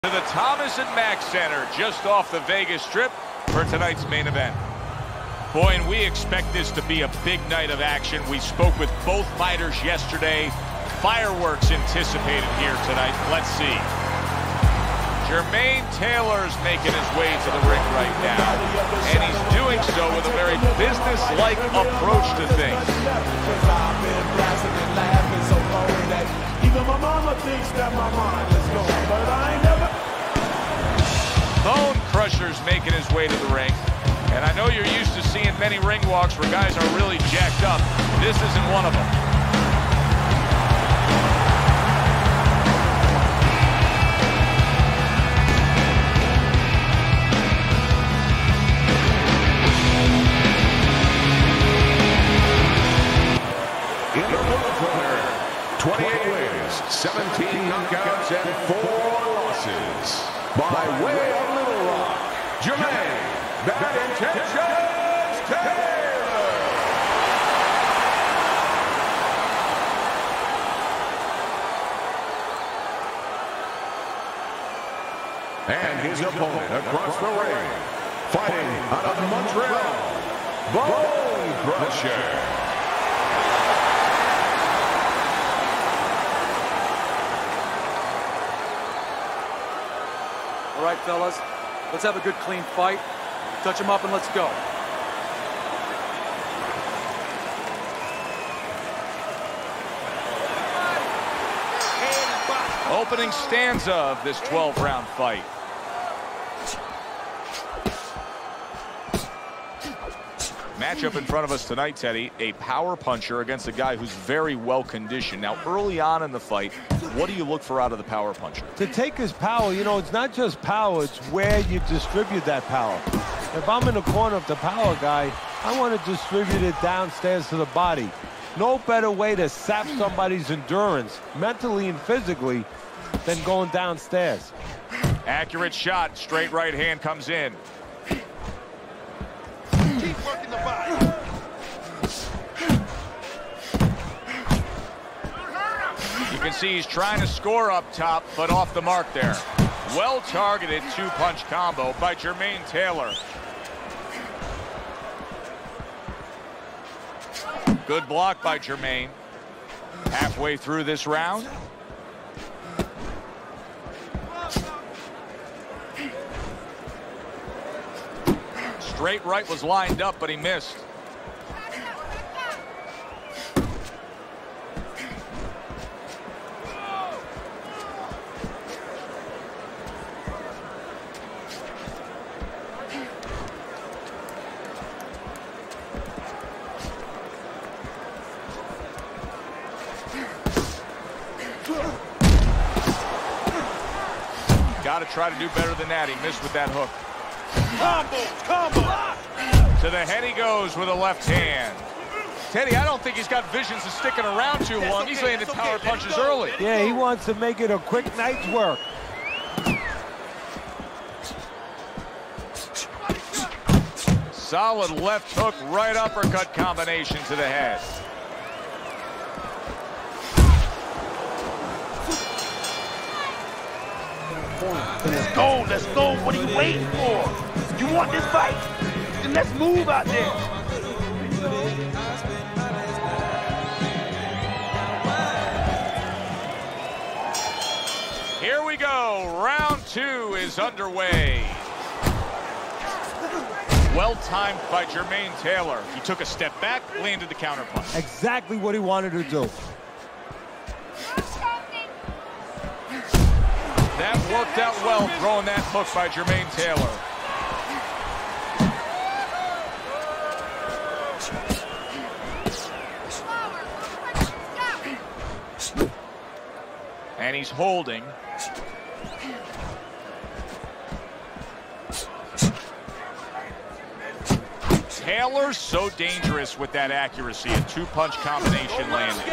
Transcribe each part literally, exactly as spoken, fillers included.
To the Thomas and Mack Center, just off the Vegas Strip for tonight's main event. Boy, and we expect this to be a big night of action. We spoke with both fighters yesterday. Fireworks anticipated here tonight. Let's see. Jermaine Taylor's making his way to the ring right now, and he's doing so with a very business-like approach to things. Even my mama thinks that my mind is gone, but I ain't never. Bone Crusher's making his way to the ring, and I know you're used to seeing many ring walks where guys are really jacked up. This isn't one of them. twenty-eight wins, seventeen knockouts, and four losses. By way of Little Rock, Jermaine Bad Intentions Taylor. And his opponent across the ring, fighting out of Montreal, Bone Crusher. All right, fellas, let's have a good, clean fight. Touch him up and let's go. Opening stanza of this twelve round fight. Matchup in front of us tonight, Teddy, a power puncher against a guy who's very well conditioned. Now, early on in the fight, what do you look for out of the power puncher? To take his power, you know, it's not just power, it's where you distribute that power. If I'm in the corner of the power guy, I want to distribute it downstairs to the body. No better way to sap somebody's endurance, mentally and physically, than going downstairs. Accurate shot, straight right hand comes in. Keep working the body. You can see he's trying to score up top, but off the mark there. Well-targeted two-punch combo by Jermaine Taylor. Good block by Jermaine. Halfway through this round. Straight right was lined up, but he missed. Got to try to do better than that. He missed with that hook. Combo, combo. To the head he goes with a left hand. Teddy, I don't think he's got visions of sticking around too long. He's landing power punches early. Yeah, he wants to make it a quick night's work. Solid left hook, right uppercut combination to the head. Let's go, let's go. What are you waiting for? You want this fight? Then let's move out there. Here we go. Round two is underway. Well timed by Jermaine Taylor. He took a step back, landed the counter punch. Exactly what he wanted to do. That worked out well, throwing that hook by Jermaine Taylor. And he's holding. Taylor's so dangerous with that accuracy. A two-punch combination landing.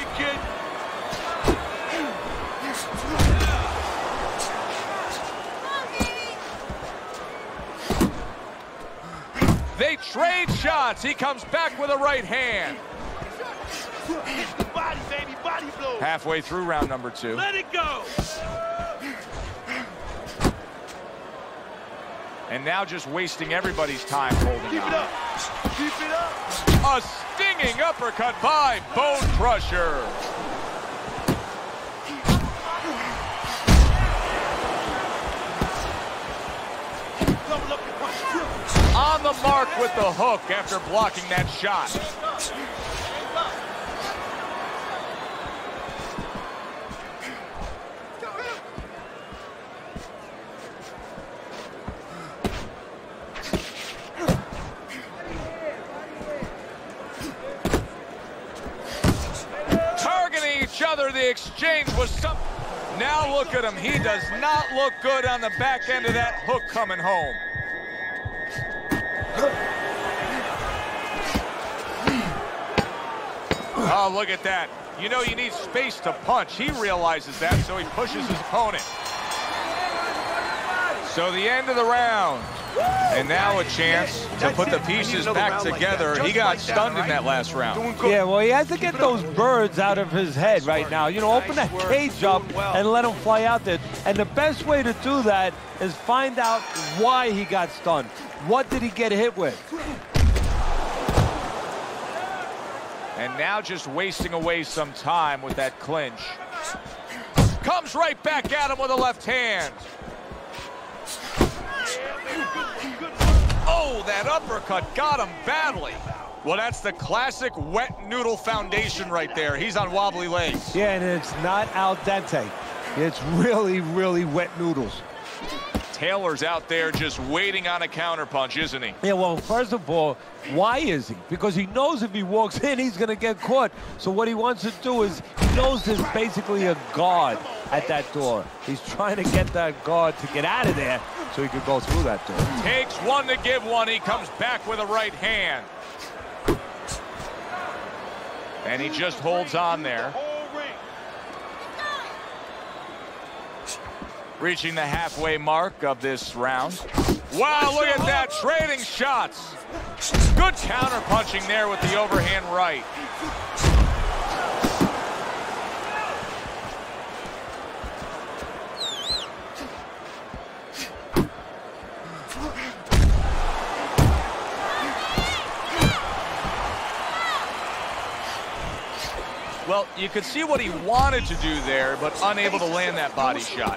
They trade shots. He comes back with a right hand. Body, baby, body blow. Halfway through round number two. Let it go. And now just wasting everybody's time holding Keep on. it up. Keep it up. A stinging uppercut by Bone Crusher. Double up your punch. On the mark with the hook after blocking that shot. Targeting each other, the exchange was some. Now look at him. He does not look good on the back end of that hook coming home. Oh, look at that. You know you need space to punch. He realizes that, so he pushes his opponent. So the end of the round. And now a chance to put the pieces back together. He got stunned in that last round. Yeah, well, he has to get those birds out of his head right now. You know, open that cage up and let him fly out there. And the best way to do that is find out why he got stunned. What did he get hit with? And now just wasting away some time with that clinch. Comes right back at him with a left hand. Oh, that uppercut got him badly. Well, that's the classic wet noodle foundation right there. He's on wobbly legs. Yeah, and it's not al dente. It's really, really wet noodles. Taylor's out there just waiting on a counterpunch, isn't he? Yeah, well, first of all, why is he? Because he knows if he walks in, he's going to get caught. So what he wants to do is, he knows there's basically a guard at that door. He's trying to get that guard to get out of there so he could go through that door. Takes one to give one. He comes back with a right hand. And he just holds on there. Reaching the halfway mark of this round. Wow, look at that, trading shots. Good counter punching there with the overhand right. Well, you could see what he wanted to do there, but unable to land that body shot.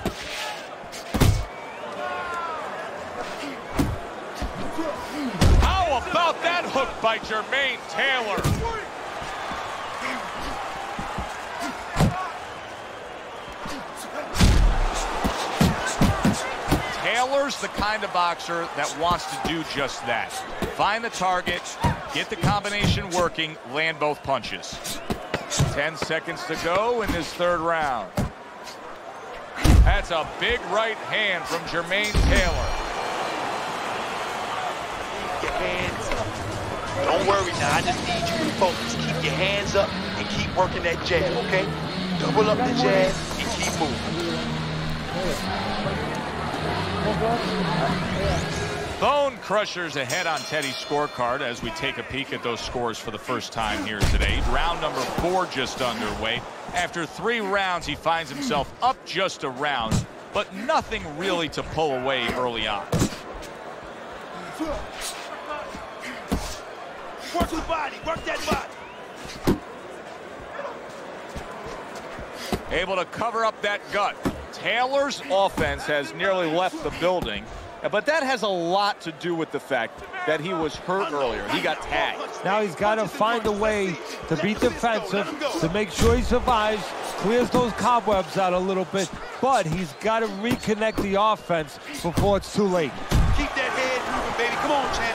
How about that hook by Jermaine Taylor? Taylor's the kind of boxer that wants to do just that. Find the target, get the combination working, land both punches. Ten seconds to go in this third round. That's a big right hand from Jermaine Taylor. Your hands up. Don't worry now. I just need you to focus. Keep your hands up and keep working that jab, okay? Double up the jab and keep moving. Bone Crusher's ahead on Teddy's scorecard as we take a peek at those scores for the first time here today. Round number four just underway. After three rounds, he finds himself up just a round, but nothing really to pull away early on. Work the body. Work that body. Able to cover up that gut. Taylor's offense has nearly left the building, but that has a lot to do with the fact that he was hurt earlier. He got tagged. Now he's got to find a way to be defensive, to make sure he survives, clears those cobwebs out a little bit, but he's got to reconnect the offense before it's too late. Keep that head moving, baby. Come on, champ.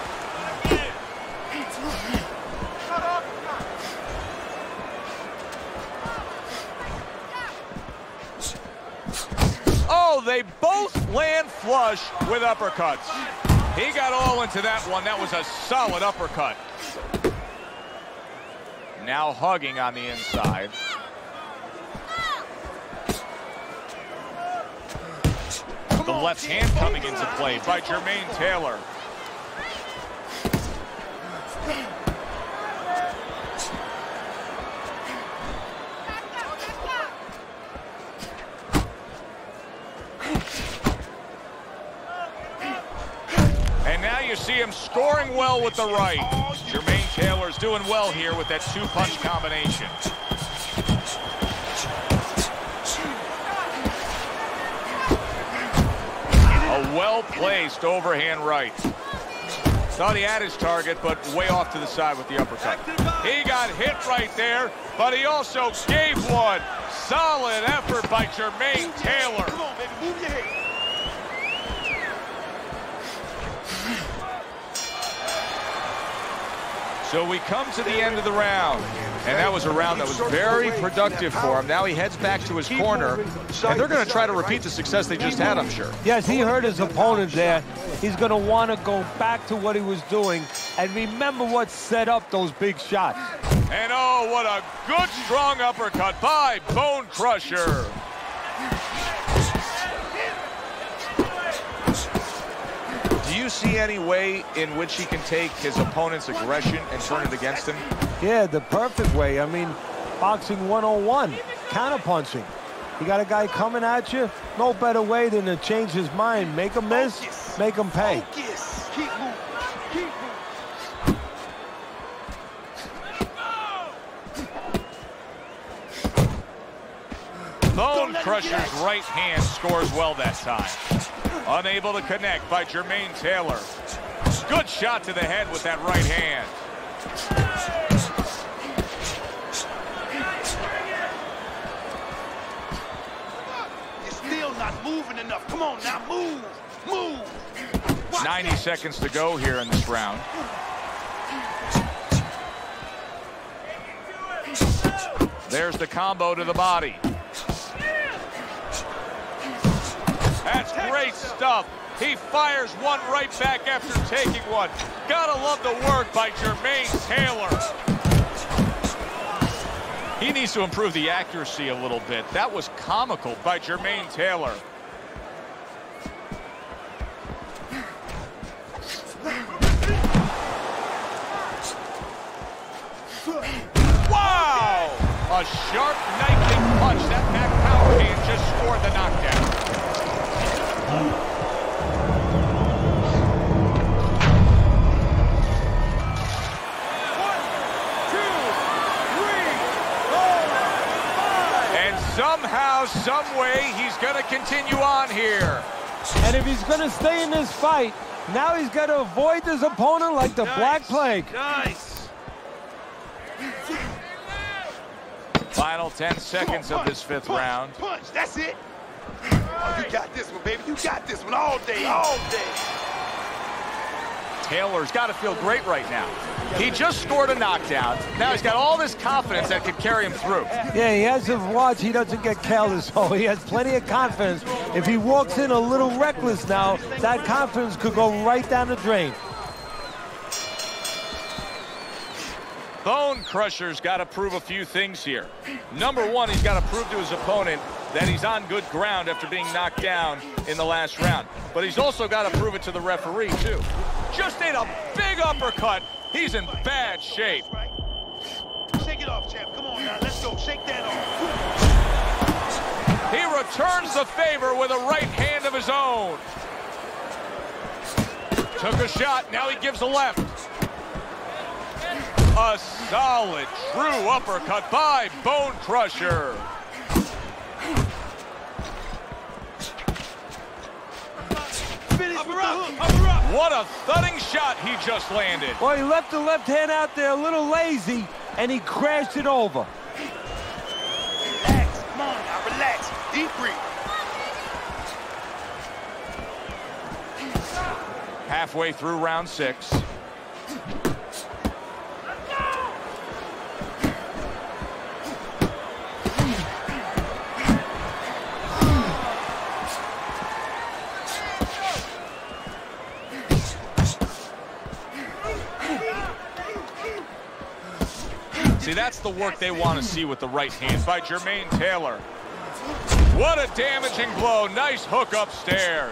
Oh, they both land flush with uppercuts. He got all into that one. That was a solid uppercut. Now hugging on the inside. The left hand coming into play by Jermaine Taylor. you see him scoring well with the right. Jermaine Taylor's doing well here with that two-punch combination. A well-placed overhand right. Thought he had his target, but way off to the side with the uppercut. He got hit right there, but he also gave one. Solid effort by Jermaine Taylor. Come on, baby, move your head. So we come to the end of the round, and that was a round that was very productive for him. Now he heads back to his corner, and they're going to try to repeat the success they just had, I'm sure. Yes, he hurt his opponent there. He's going to want to go back to what he was doing and remember what set up those big shots. And oh, what a good, strong uppercut by Bone Crusher. Do you see any way in which he can take his opponent's aggression and turn it against him? Yeah, the perfect way. I mean, boxing one oh one, counterpunching. You got a guy coming at you, no better way than to change his mind. Make him miss, make him pay. Focus. Keep moving. Keep moving. Bone Crusher's right hand scores well that time. Unable to connect by Jermaine Taylor. Good shot to the head with that right hand. You're still not moving enough. Come on now, move. Move. Watch ninety that. seconds to go here in this round. There's the combo to the body. That's great stuff. He fires one right back after taking one. Gotta love the work by Jermaine Taylor. He needs to improve the accuracy a little bit. That was comical by Jermaine Taylor. Wow! A sharp, knifing punch. That back power hand just scored the knockdown. Somehow, some way, he's going to continue on here. And if he's going to stay in this fight, now he's got to avoid his opponent like the Nice. Black Plague. Nice. Final ten seconds of this fifth punch, round. Punch, that's it. Oh, you got this one, baby. You got this one all day, all day. Taylor's got to feel great right now. He just scored a knockdown. Now he's got all this confidence that could carry him through. Yeah, he has to watch he doesn't get careless, so he has plenty of confidence. If he walks in a little reckless now, that confidence could go right down the drain. Bone Crusher's got to prove a few things here. Number one, he's got to prove to his opponent that he's on good ground after being knocked down in the last round. But he's also got to prove it to the referee, too. Just ate a big uppercut. He's in bad shape. Shake it off, champ. Come on now, let's go. Shake that off. He returns the favor with a right hand of his own. Took a shot, now he gives a left. A solid, true uppercut by Bone Crusher. Upper up, upper up. What a thudding shot he just landed. Well, he left the left hand out there a little lazy, and he crashed it over. Relax, come on now, relax. Deep breathe. Halfway through round six. See, that's the work they want to see with the right hand by Jermaine Taylor. What a damaging blow. Nice hook upstairs.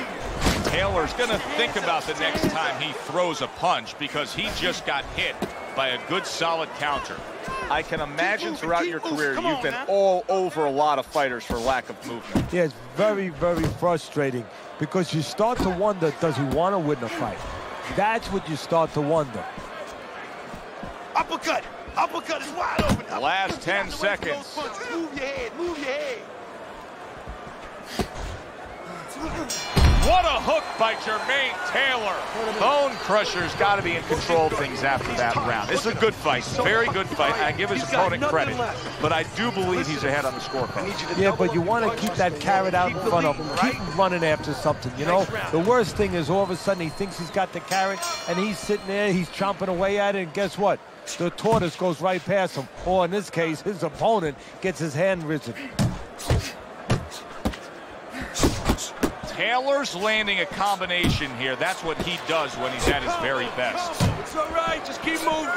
Taylor's going to think about the next time he throws a punch because he just got hit by a good, solid counter. I can imagine moving, throughout keep your moving. career Come you've on, been man. all over a lot of fighters for lack of movement. Yeah, it's very, very frustrating because you start to wonder, does he want to win the fight? That's what you start to wonder. Uppercut. Uppercut is wide open. Uppercut. Last ten Get out the way from those seconds. punches. Move your head. Move your head. What a hook by Jermaine Taylor. Bone Crusher's got to be in control of things after that round. This is a good fight, very good fight. I give his opponent credit, but I do believe he's ahead on the scorecard. Yeah, but you want to keep that carrot out in front of him. Keep him running after something, you know? The worst thing is all of a sudden he thinks he's got the carrot, and he's sitting there, he's chomping away at it, and guess what? The tortoise goes right past him. Or in this case, his opponent gets his hand risen. Taylor's landing a combination here. That's what he does when he's at his very best. It's all right. Just keep moving.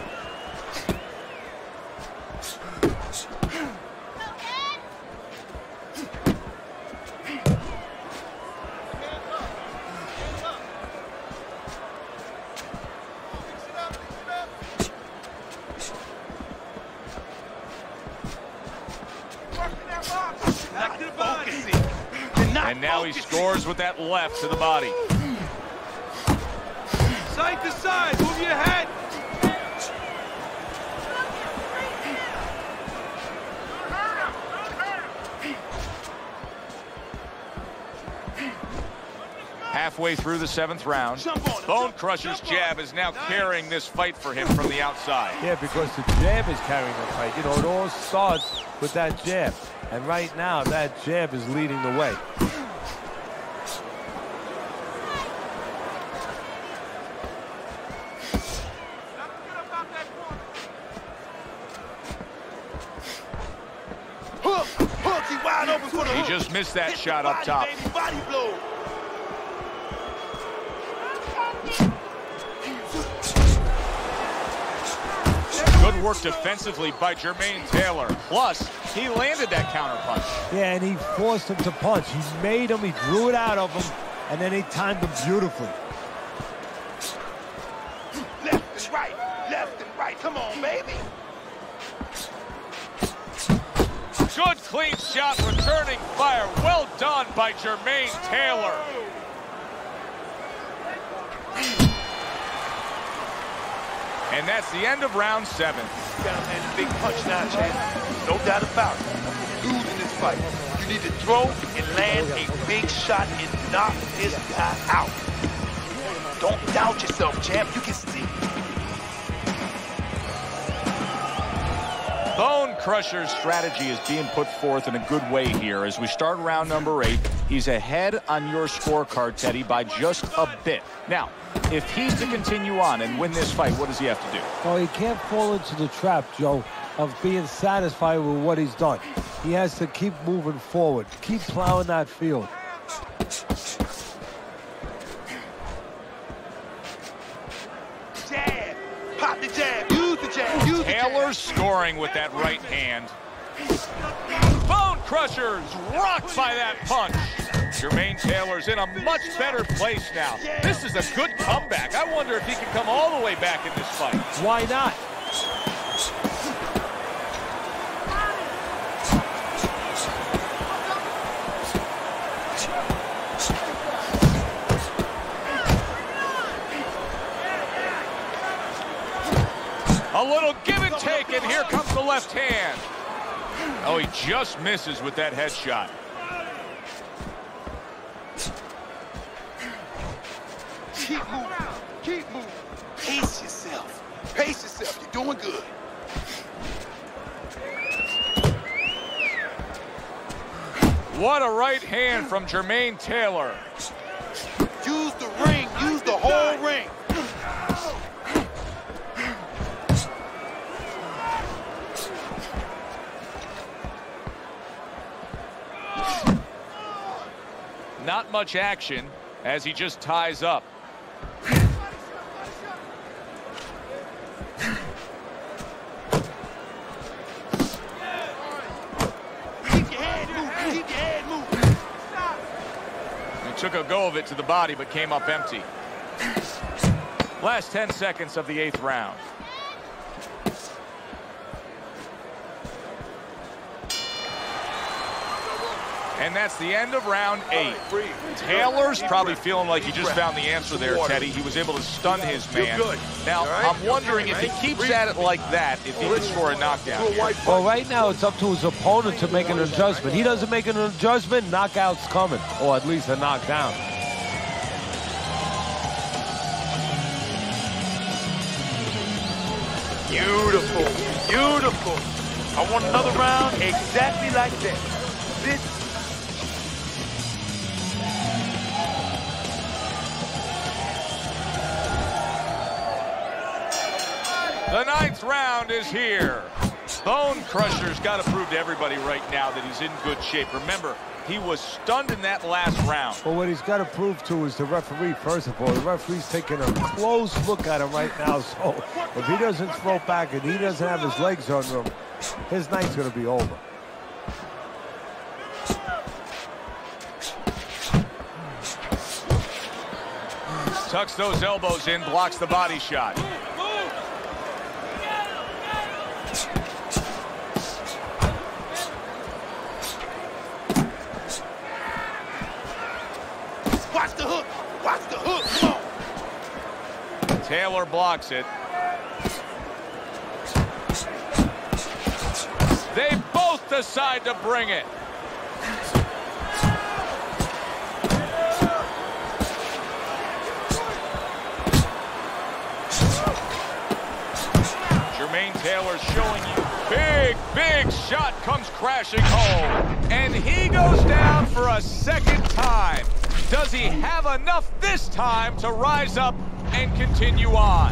And now he scores with that left to the body. Side to side, move your head. Halfway through the seventh round, Bone Crusher's jab is now carrying this fight for him from the outside. Yeah, because the jab is carrying the fight. You know, it all starts with that jab. And right now, that jab is leading the way. Hook, hook, he wide open for the He hook. just missed that Hit shot the up body, top. baby, body blow. Good work defensively by Jermaine Taylor. Plus, he landed that counter punch. Yeah, and he forced him to punch. He made him, he drew it out of him, and then he timed him beautifully. Left and right, left and right. Come on, baby. Good clean shot, returning fire. Well done by Jermaine Taylor. And that's the end of round seven. You gotta land a big punch now, champ. No doubt about it. You lose in this fight. You need to throw and land a big shot and knock this guy out. Don't doubt yourself, champ. You can see. Bone Crusher's strategy is being put forth in a good way here. As we start round number eight, he's ahead on your scorecard, Teddy, by just a bit. Now, if he's to continue on and win this fight, what does he have to do? Well, he can't fall into the trap, Joe, of being satisfied with what he's done. He has to keep moving forward, keep plowing that field. Jab. Pop the jab. Use the jab. Use the jab. Taylor's scoring with that right hand. Bone Crusher's rocked by that punch. Jermaine Taylor's in a much better place now. This is a good comeback. I wonder if he can come all the way back in this fight. Why not? A little give and take, and here comes the left hand. Oh, he just misses with that headshot. Keep moving. Keep moving. Pace yourself. Pace yourself. You're doing good. What a right hand from Jermaine Taylor. Use the ring. Use the whole ring. Not much action as he just ties up. Keep your head moving. Keep your head moving. He took a go of it to the body, but came up empty. Last ten seconds of the eighth round. And that's the end of round eight. Taylor's probably feeling like he just found the answer there, Teddy. He was able to stun his man. Now, I'm wondering if he keeps at it like that, if he can score a knockdown here. Well, right now it's up to his opponent to make an adjustment. He doesn't make an adjustment, knockout's coming, or at least a knockdown. Beautiful, beautiful. I want another round exactly like that. This. The ninth round is here. Bone Crusher's got to prove to everybody right now that he's in good shape. Remember, he was stunned in that last round. Well, what he's got to prove to is the referee, first of all. The referee's taking a close look at him right now, so if he doesn't throw back and he doesn't have his legs under him, his night's going to be over. Tucks those elbows in, blocks the body shot. Watch the hook. Watch the hook. Come on. Taylor blocks it. They both decide to bring it. Jermaine Taylor showing you big, big shot comes crashing home. And he goes down for a second time. Does he have enough this time to rise up and continue on?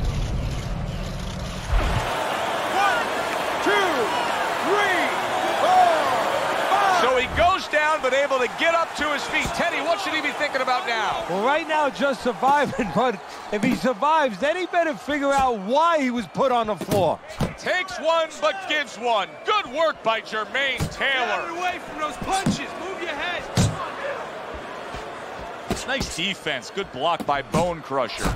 One, two, three, four, five. So he goes down, but able to get up to his feet. Teddy, what should he be thinking about now? Well, right now, just surviving, but if he survives, then he better figure out why he was put on the floor. Takes one, but gives one. Good work by Jermaine Taylor. Get away from those punches. Move your head. Nice defense. Good block by Bone Crusher.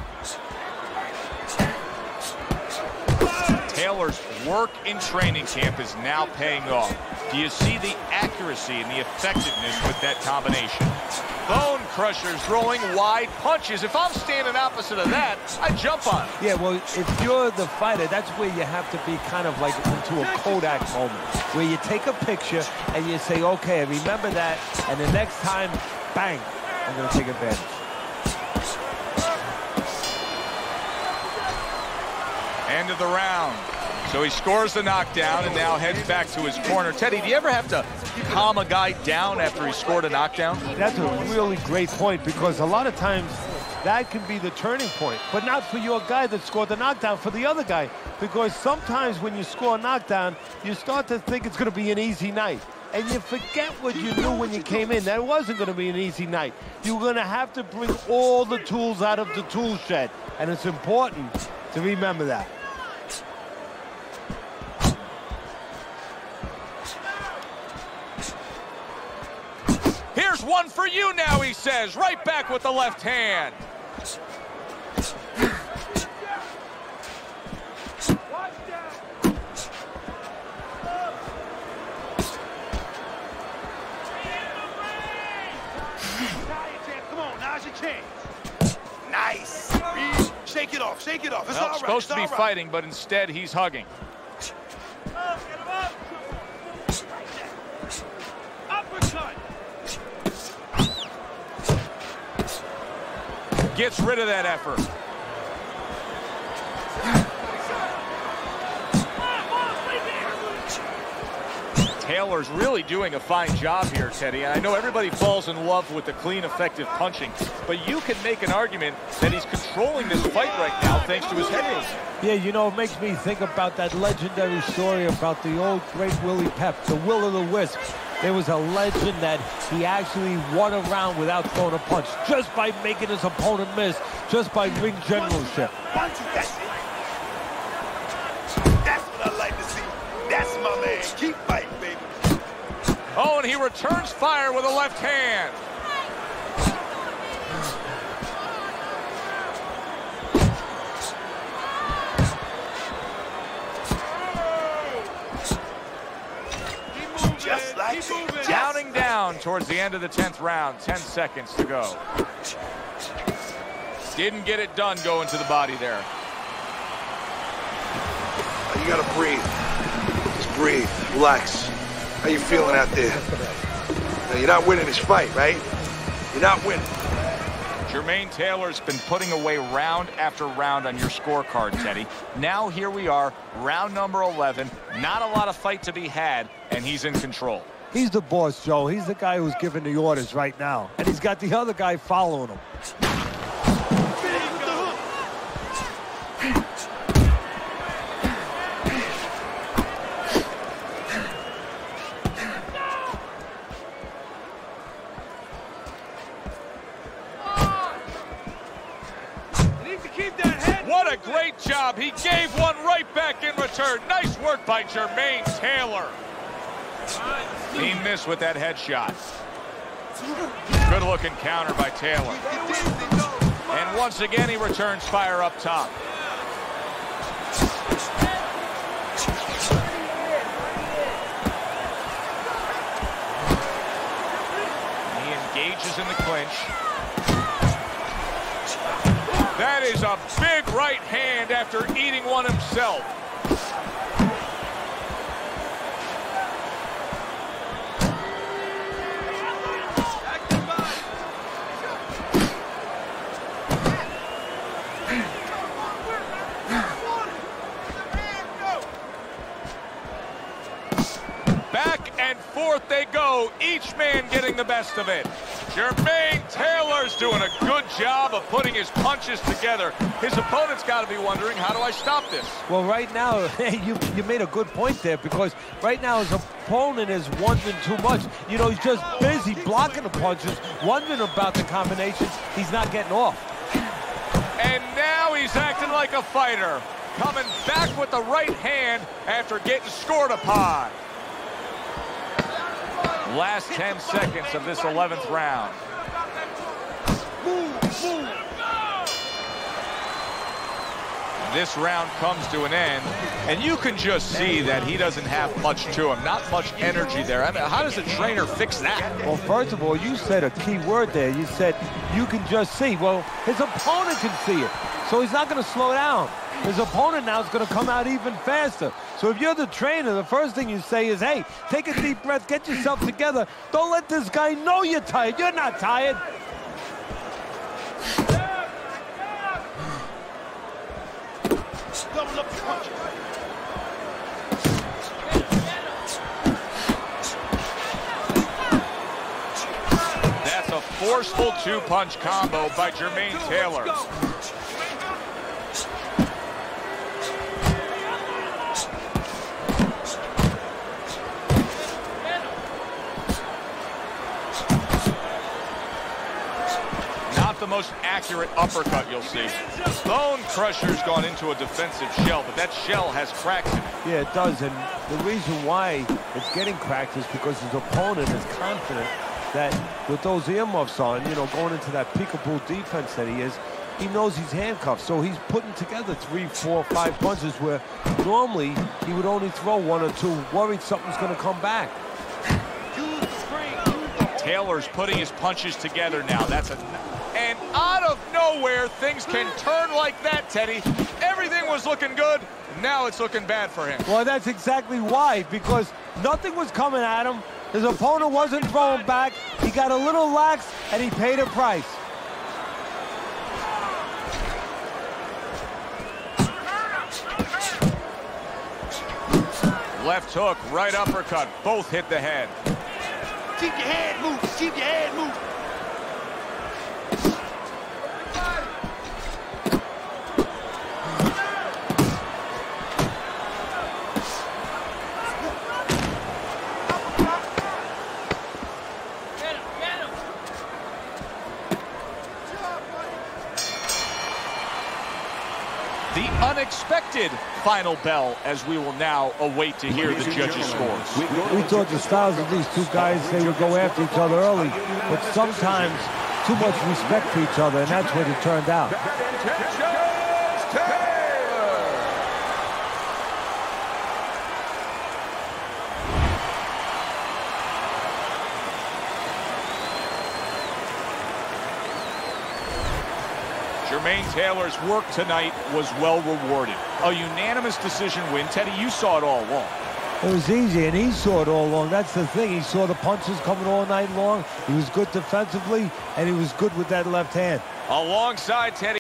Taylor's work in training camp is now paying off. Do you see the accuracy and the effectiveness with that combination? Bone Crusher's throwing wide punches. If I'm standing opposite of that, I jump on it. Yeah, well, if you're the fighter, that's where you have to be kind of like into a Kodak moment, where you take a picture and you say, okay, I remember that, and the next time, bang, I'm going to take advantage. End of the round. So he scores the knockdown and now heads back to his corner. Teddy, do you ever have to calm a guy down after he scored a knockdown? That's a really great point, because a lot of times that can be the turning point, but not for your guy that scored the knockdown, for the other guy, because sometimes when you score a knockdown, you start to think it's going to be an easy night. And you forget what you knew when you came in. That wasn't going to be an easy night. You were going to have to bring all the tools out of the tool shed. And it's important to remember that. Here's one for you now, he says. Right back with the left hand. Nice. Shake it off, shake it off. It's Well, all right. supposed to be right. fighting, but instead he's hugging. Uppercut. Gets rid of that effort. Taylor's really doing a fine job here, Teddy. And I know everybody falls in love with the clean, effective punching, but you can make an argument that he's controlling this fight right now thanks to his head movement. Yeah, you know, it makes me think about that legendary story about the old great Willie Pep, the Will of the Wisp. There was a legend that he actually won a round without throwing a punch, just by making his opponent miss, just by ring generalship. That's it. That's what I like to see. That's my man. Keep fighting, baby. Oh, and he returns fire with a left hand. Just like that. Counting down towards the end of the tenth round. ten seconds to go. Didn't get it done going to the body there. You gotta breathe. Just breathe. Relax. How you feeling out there? Now, you're not winning this fight, right? You're not winning. Jermaine Taylor's been putting away round after round on your scorecard, Teddy. Now here we are, round number eleven. Not a lot of fight to be had, and he's in control. He's the boss, Joe. He's the guy who's giving the orders right now. And he's got the other guy following him. What a great job. He gave one right back in return. Nice work by Jermaine Taylor. He missed with that headshot. Good looking counter by Taylor. And once again, he returns fire up top. He engages in the clinch. That is a big right hand after eating one himself. Back and forth they go, each man getting the best of it. Jermaine Taylor's doing a good job of putting his punches together. His opponent's got to be wondering, how do I stop this? Well, right now, you, you made a good point there, because right now his opponent is wondering too much. You know, he's just busy blocking the punches, wondering about the combinations. He's not getting off. And now he's acting like a fighter, coming back with the right hand after getting scored upon. Last ten seconds of this eleventh round. This round comes to an end, and you can just see that he doesn't have much to him, not much energy there. I mean, how does a trainer fix that? Well, first of all, you said a key word there. You said you can just see. Well, his opponent can see it, so he's not going to slow down. His opponent now is going to come out even faster. So if you're the trainer, the first thing you say is, hey, take a deep breath, get yourself together. Don't let this guy know you're tired. You're not tired. Double up the punch. That's a forceful two-punch combo by Jermaine Taylor. The most accurate uppercut you'll see. Bone Crusher's gone into a defensive shell, but that shell has cracks in it. Yeah, it does, and the reason why it's getting cracked is because his opponent is confident that with those earmuffs on, you know, going into that peekaboo defense that he is, he knows he's handcuffed, so he's putting together three, four, five punches where normally he would only throw one or two, worried something's going to come back. Taylor's putting his punches together now. That's a... And out of nowhere, things can turn like that, Teddy. Everything was looking good. Now it's looking bad for him. Well, that's exactly why, because nothing was coming at him. His opponent wasn't throwing back. He got a little lax, and he paid a price. Left hook, right uppercut. Both hit the head. Keep your head moving. Keep your head moving. The unexpected final bell, as we will now await to hear the judges' scores. We thought the styles of these two guys, they would go after each other early, but sometimes too much respect for each other, and that's what it turned out. Jermaine Taylor's work tonight was well rewarded. A unanimous decision win. Teddy, you saw it all along. It was easy, and he saw it all along. That's the thing. He saw the punches coming all night long. He was good defensively, and he was good with that left hand. Alongside Teddy.